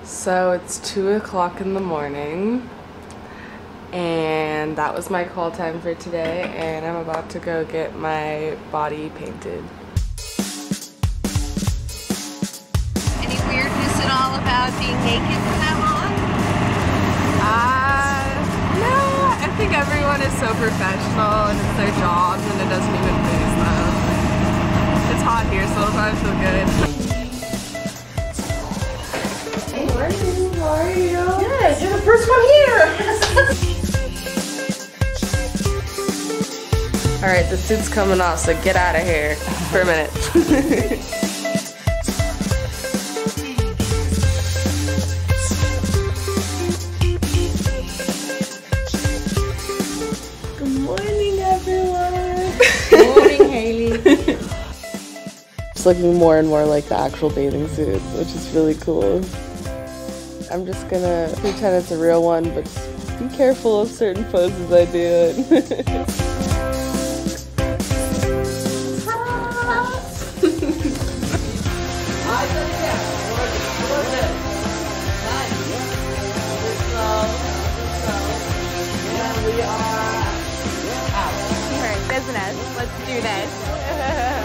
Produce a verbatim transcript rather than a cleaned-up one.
So it's two o'clock in the morning, and that was my call time for today, and I'm about to go get my body painted. Any weirdness at all about being naked for that long? Uh, no, I think everyone is so professional and it's their jobs and it doesn't even faze them. It's hot here, so it'll probably feel good. Hey, morning. How are you? Yes, you're the first one here. All right, the suit's coming off, so get out of here for a minute. Good morning, everyone. Good morning, Hailey. It's looking more and more like the actual bathing suit, which is really cool. I'm just gonna pretend it's a real one, but just be careful of certain poses I do it. We're in business. Let's do this.